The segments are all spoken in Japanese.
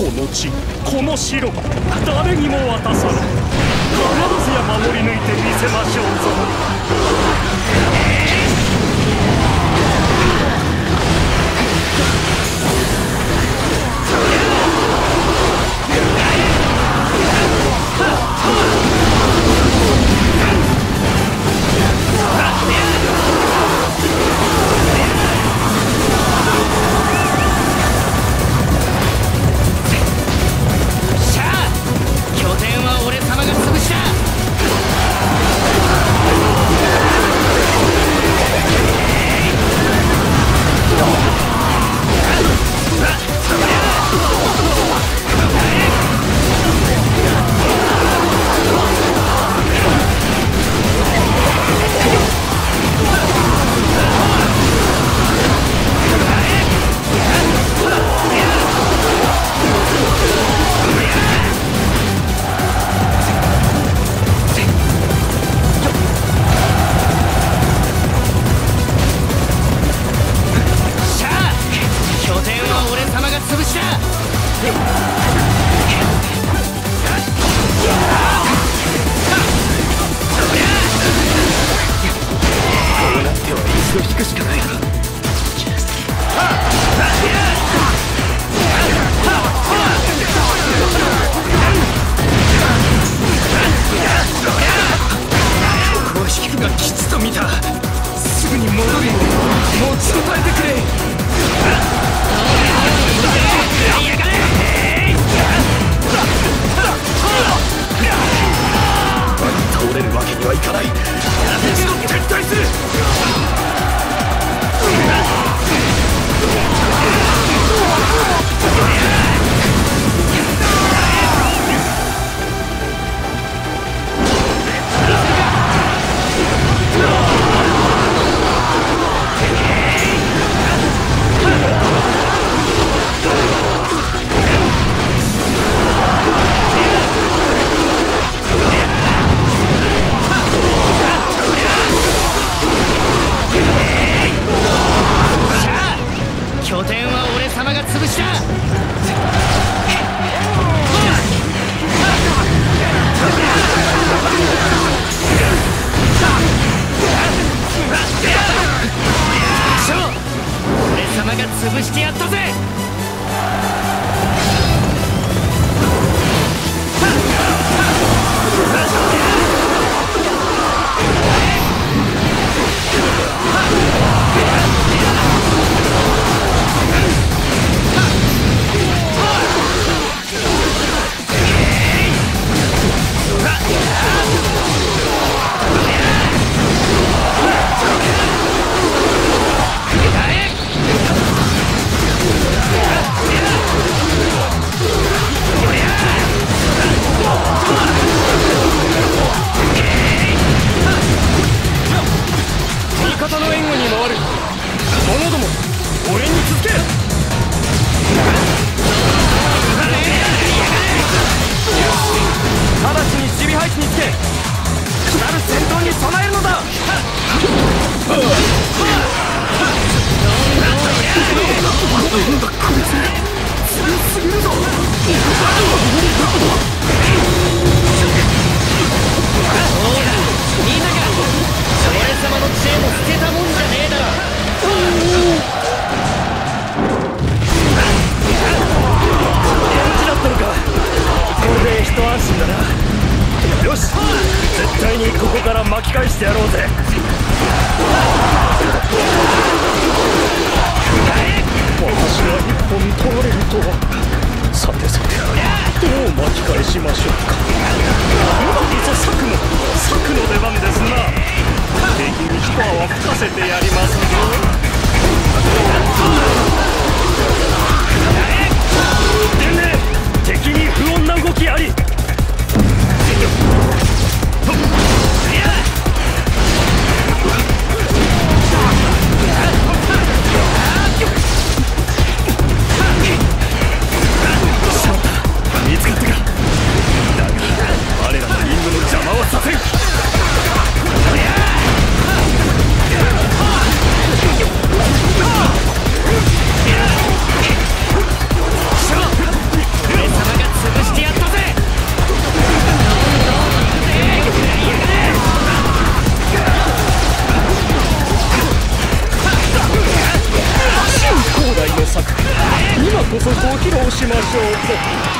この地、この城、誰にも渡さない。必ずや守り抜いてみせましょうぞ。 こそご披露しましょうと。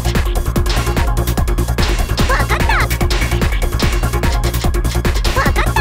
わかった。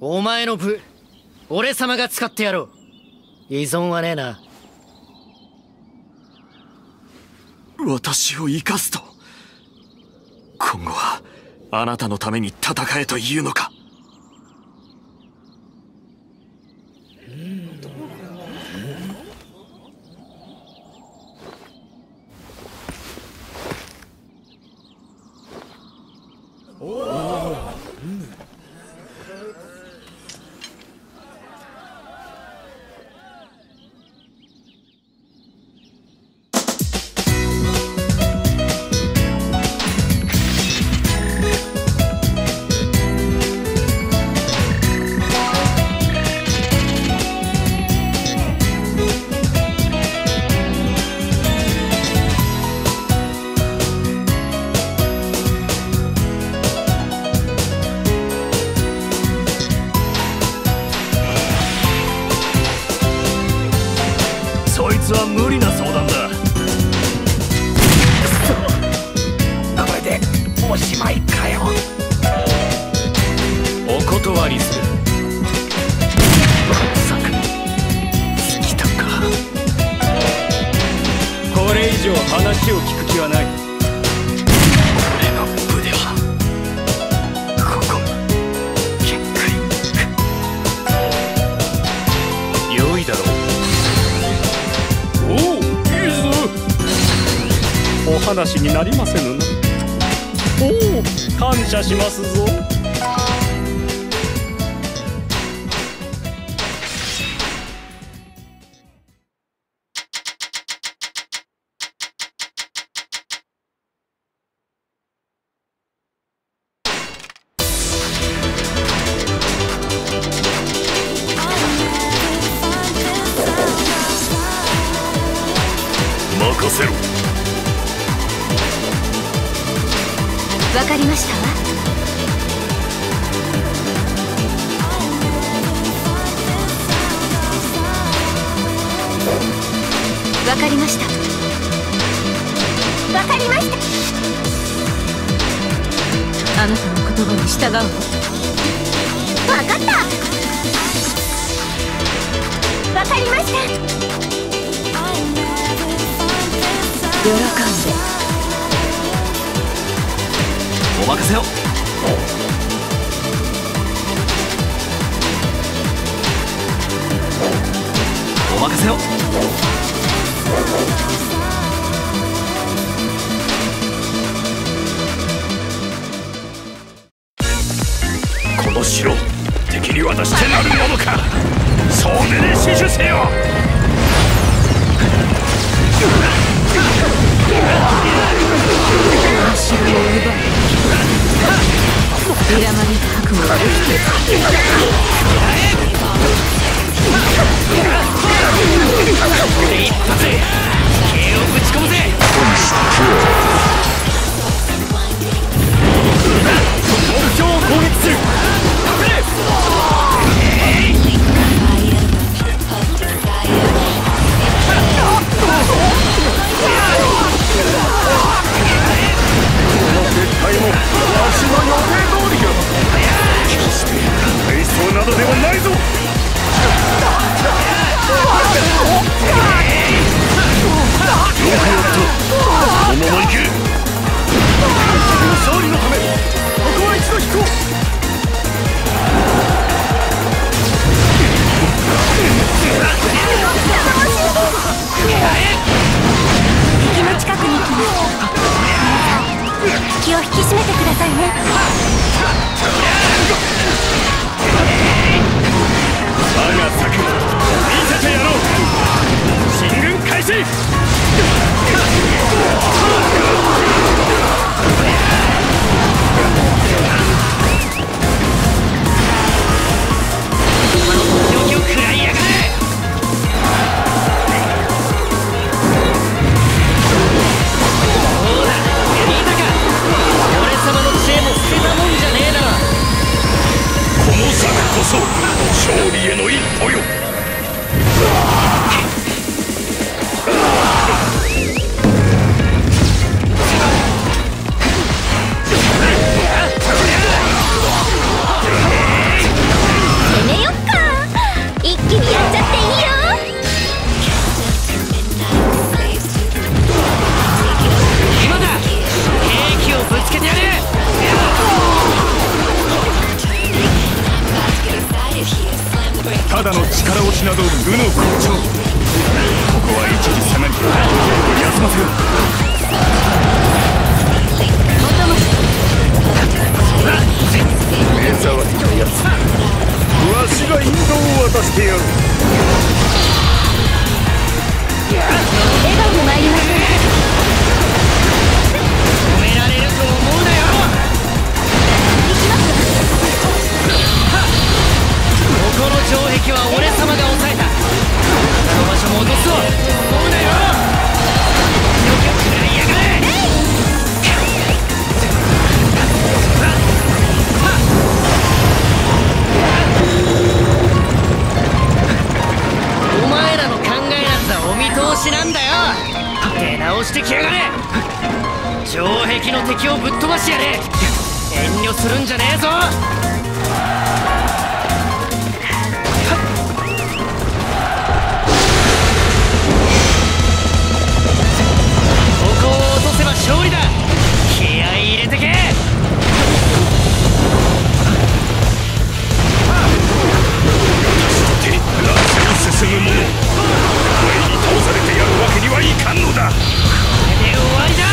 お前の部俺様が使ってやろう。依存はねえな。 私を生かすと。今後はあなたのために戦えというのか。 話を聞く気はない。 俺の部ではここ限界。 良いだろう。おお、いいぞ。お話になりませぬな。おお、感謝しますぞ。 わかりましたわ。わかりました。わかりました。あなたの言葉に従うわ。わかった。わかりました。喜んで。 お任せを。お任せを。この城、敵に渡してなるものか。総出で死守せよ。 城を奪う。ビラマリ覚悟ができてる。 一発で兵をぶち込むぜ。目標を攻撃する。絶対もわしの予定通りよ。体操などではないぞ。よくやった。このまま行け。勝利のためここは一度引こう。 敵の近くに来ます。気を引き締めてくださいね。 我が策見せてやろう。進軍開始。敵を食らいやがれ。そうだ、聞いたか。俺様の知恵も捨てたもんじゃねえな。この策こそ勝利への一歩よ。 だの力押しなど無の骨頂。ここは一時下がり休ませよう。目障りなやつ、わしが引導を渡してやる。 笑顔で参りましょう。 止められると思うなよ。 行きますわ。 ここの城壁は俺様が抑えた。この場所も落とそう。思うなよ。よく食らいやがれ。お前らの考えなんざお見通しなんだよ。出直してきやがれ。城壁の敵をぶっ飛ばしやれ。遠慮するんじゃねえぞ。ここを落とせば勝利だ。気合い入れてけ。 進む者、前に倒されてやるわけにはいかんのだ。これで終わりだ。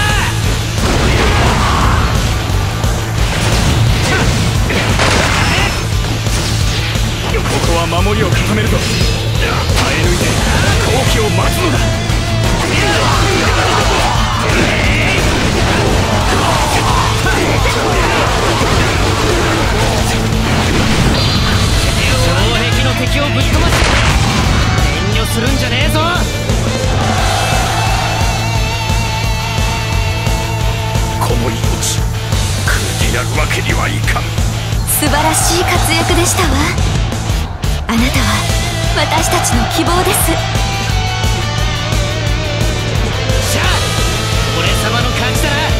ここは守りを固めると耐え抜いて好機を待つのだ。 城壁の敵をぶっ飛ばして遠慮するんじゃねえぞ。 この命食うてやるわけにはいかん。 素晴らしい活躍でしたわ。あなたは私たちの希望です。 じゃあ俺様の勝ちだな。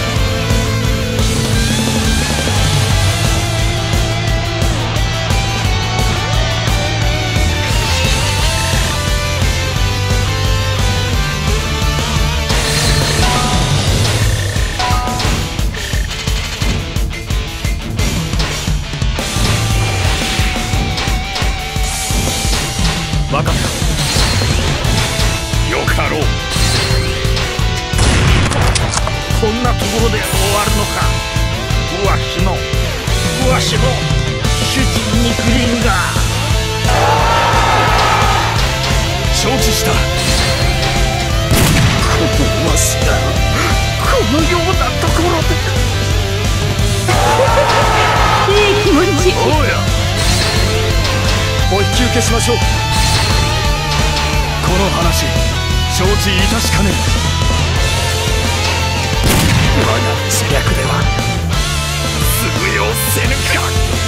分かった。よかろう。 こんなところで終わるのか。わしの主人にグリーンが。 承知した。 このわしがこのようなところでいい気持ち。 おや、お引き受けしましょう。この話承知いたしかねる。 我が知略では通用せぬか。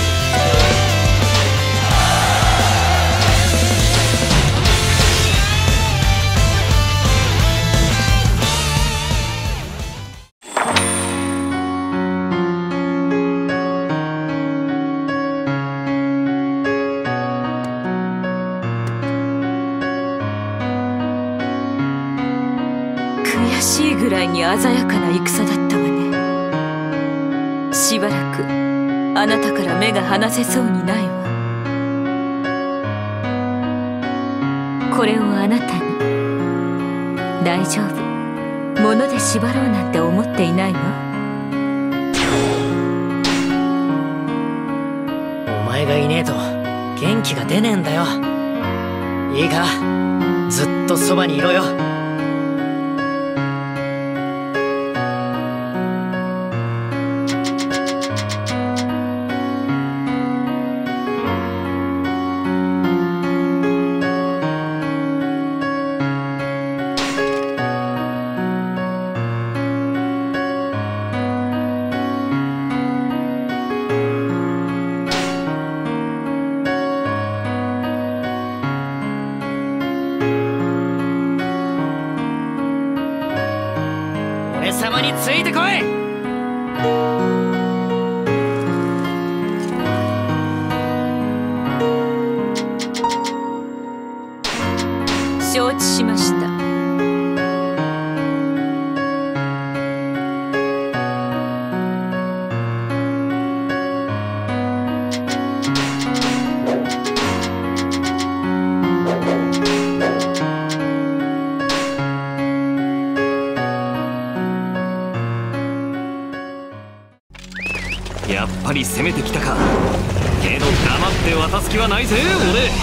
悔しいぐらいに鮮やかな戦だったわね。しばらくあなたから目が離せそうにないわ。これをあなたに。大丈夫、物で縛ろうなんて思っていないわ。 お前がいねえと元気が出ねえんだよ。いいか、ずっとそばにいろよ。俺様についてこい。 承知しました。 やっぱり攻めてきたか。けど黙って渡す気はないぜ俺。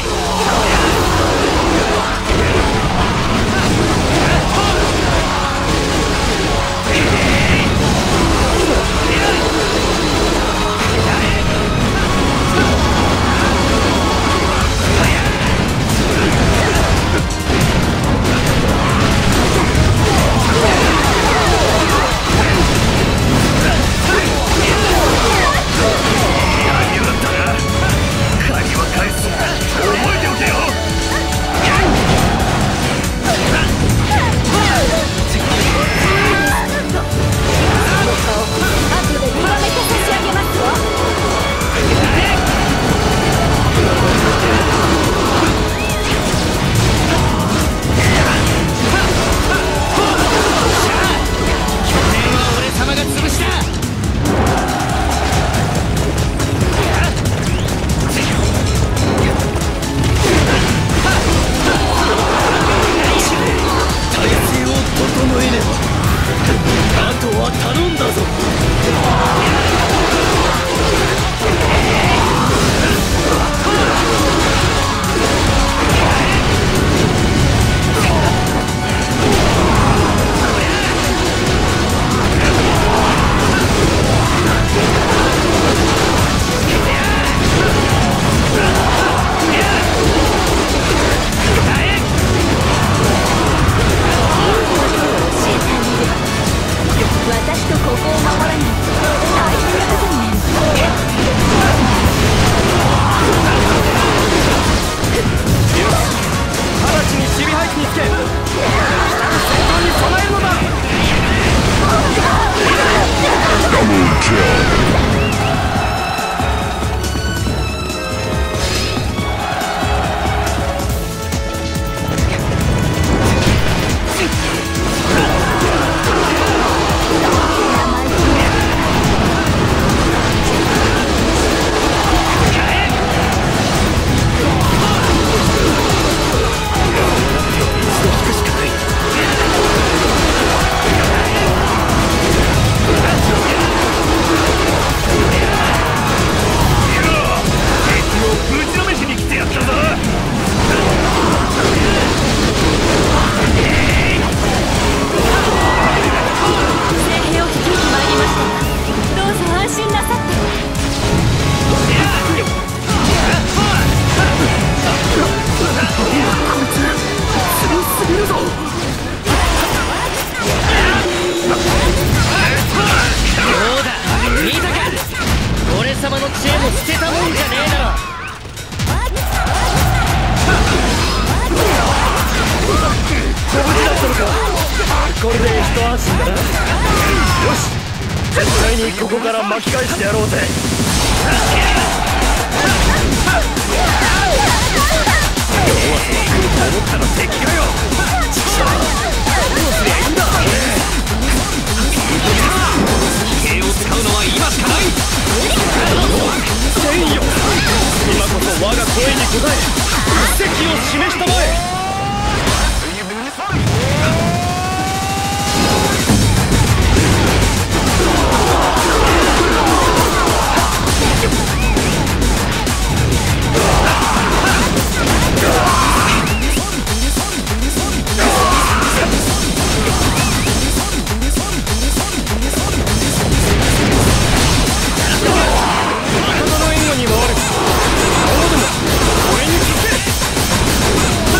これで一安心だな。よし、絶対にここから巻き返してやろうぜ。弱さが来ると思ったら敵かよ。どうすりゃいいんだ。兵を使うのは今しかない。戦よ、今こそ我が声に応え奇跡を示したまえ。味方の援護に回る。そのでも俺につけ。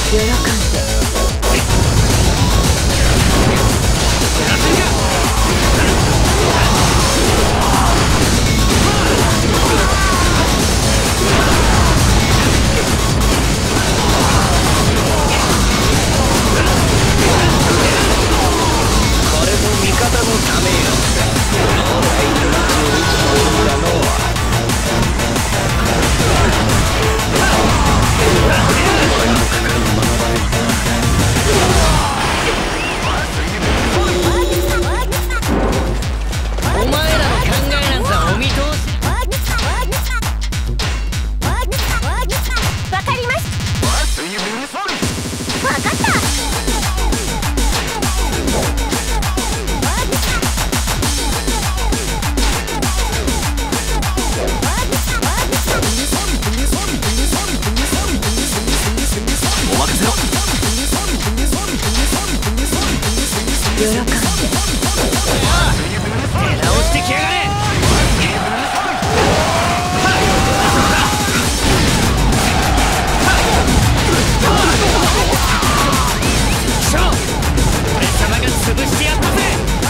喜んで。 これも味方のためよ。老大命を打つもんだのう。お前らの考えなんざお見通し。 わかりました。わかった。 お任せろ。 喜んで。 出直してきやがれ。そう、俺様が潰してやったぜ。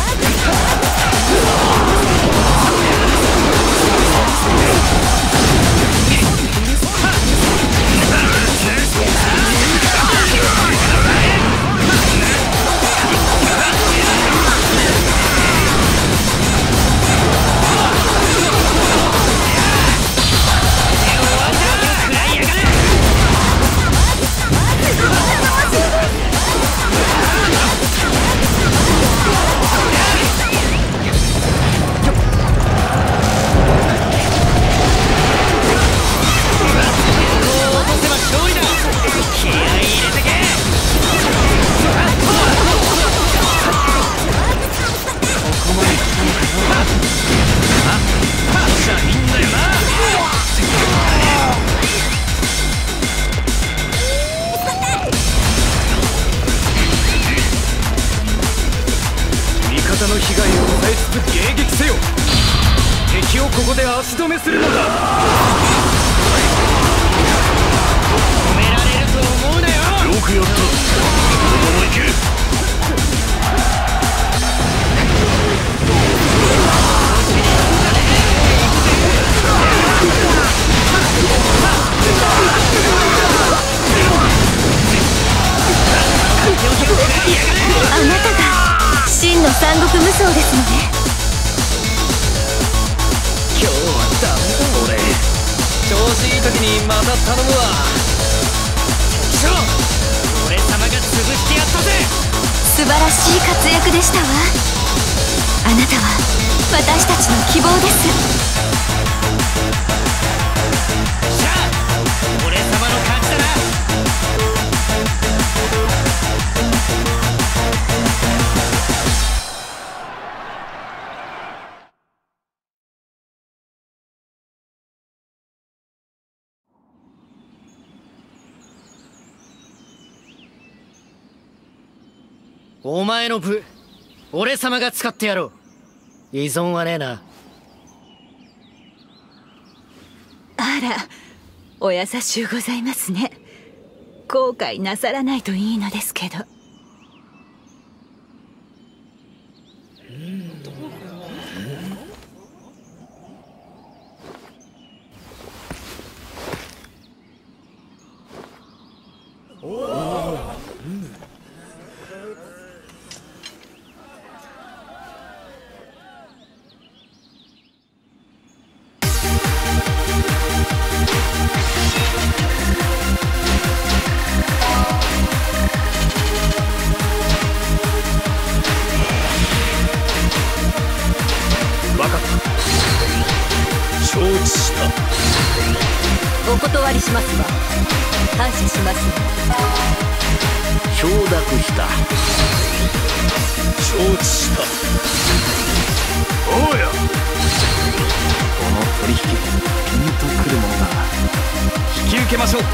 味方の被害を抑えつつ迎撃せよ。敵をここで足止めするのだ。止められると思うなよ。 よくやった。このまま行け。 あなたが真の三国無双ですのね。 今日はダメだ俺。調子いい時にまた頼むわ。そう、俺様が潰してやったぜ。 素晴らしい活躍でしたわ。あなたは私たちの希望です。 しゃあ、俺様の勝ちだな。お前の部、俺様が使ってやろう。依存はねえな。 あら、お優しゅうございますね。後悔なさらないといいのですけど。 承知した。 お断りしますわ。感謝します。 承諾した。承知した。おうや。 この取引、ピンとくるものが。引き受けましょう。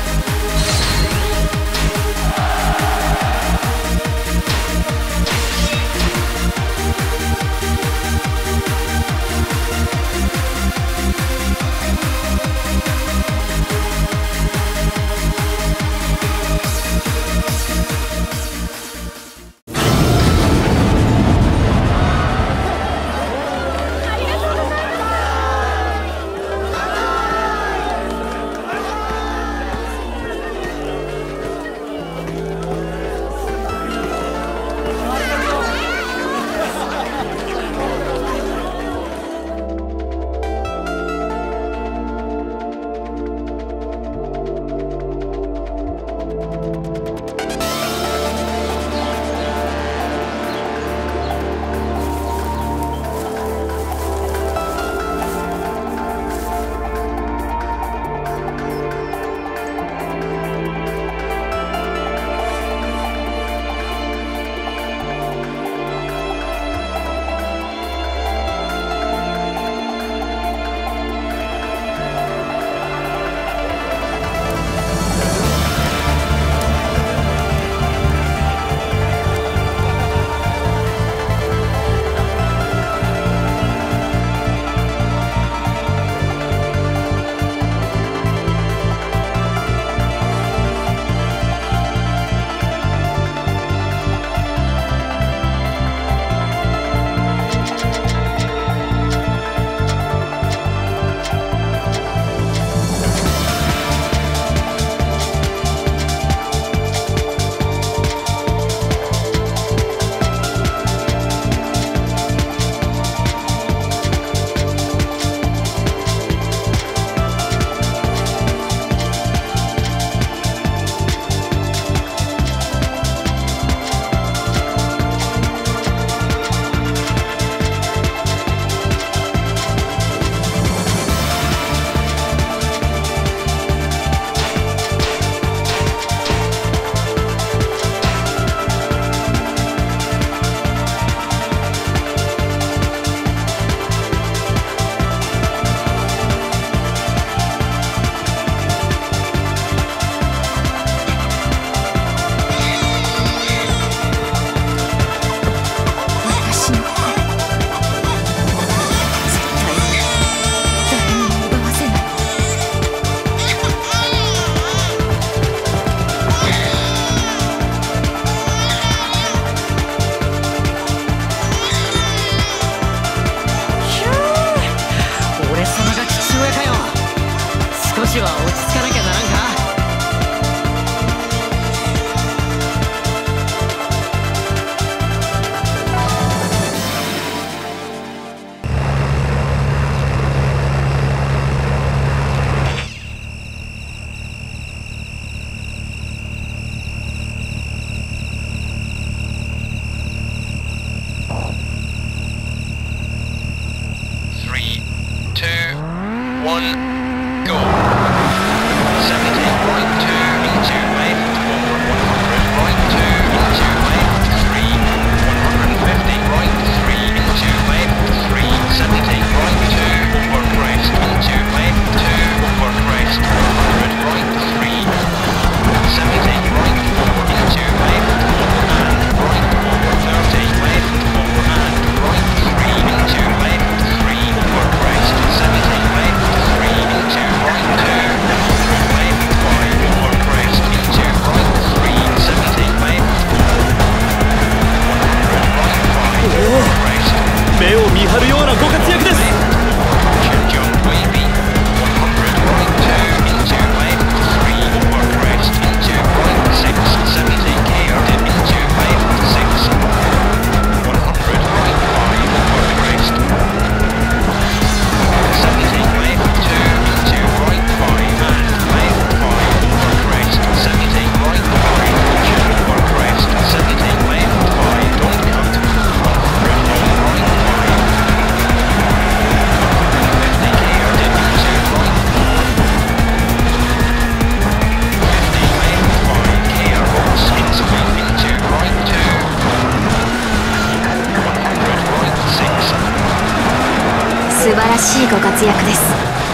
しいご活躍です。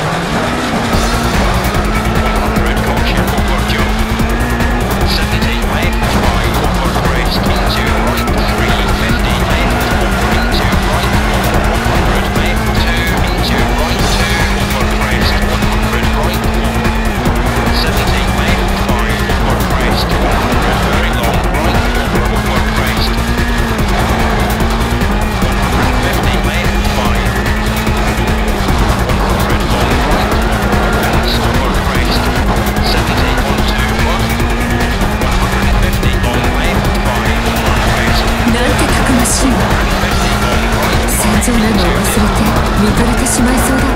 戦場なのを忘れて見とれてしまいそうだ。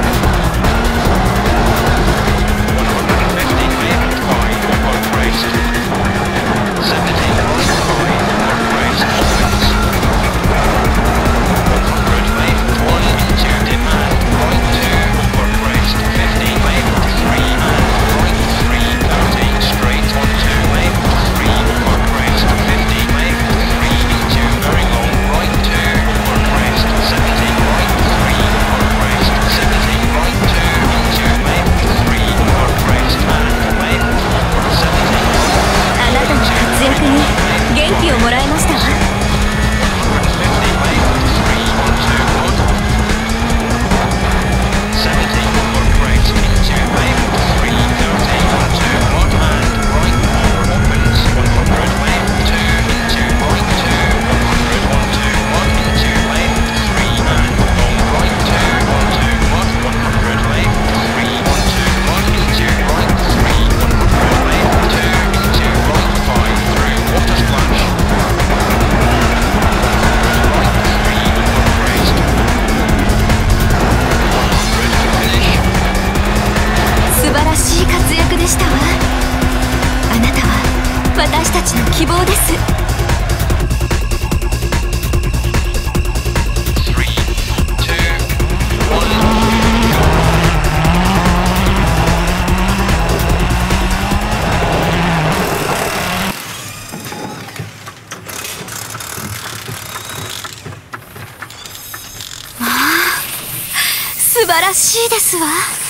元気をもらいましたわ。でしたわ。あなたは私たちの希望です。素晴らしいですわ。